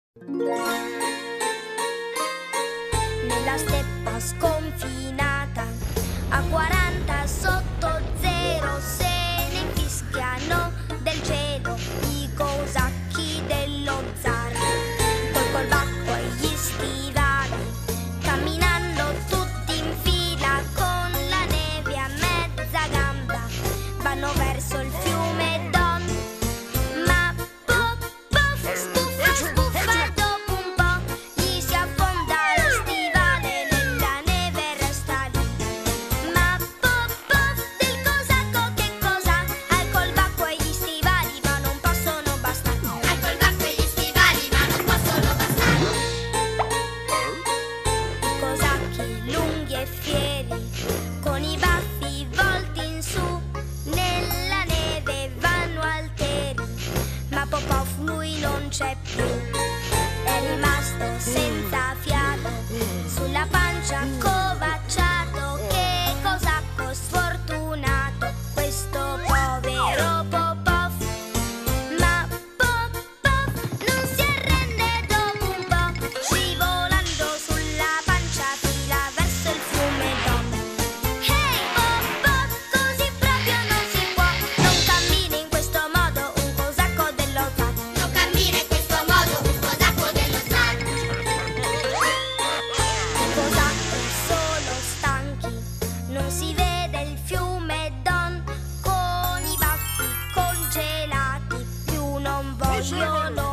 Nella steppa sconfinata, a 40 sotto zero, se ne infischiano del cielo i cosacchi dello zar. Col colbacco e gli stivali, camminando tutti in fila, con la neve a mezza gamba, vanno verso il fiume Don. Ma pof, pof, spuffa, spuffa, dopo un po' gli si affonda lo stivale, nella neve resta lì. Ma pof, pof, del cosacco che cosa? Ha il colbacco e gli stivali, ma non possono bastare. Ha il colbacco e gli stivali, ma non possono bastare. I cosacchi lunghi e fieri, con i baffi volti in su, nella neve vanno alteri, ma Popov lui non c'è più. È rimasto senza fiato, sulla pancia accovacciato. Che cosacco sfortunato, questo povero Popov. Ma Popov non si arrende dopo un po', scivolando sulla pancia fila verso il fiume Don. Hey Popov, così proprio non si può, non cammina in questo modo un cosacco dello zar. Non cammina in questo modo un cosacco dello zar. I cosacchi sono stanchi, non si vede il fiume Don, con i baffi congelati, più non vogliono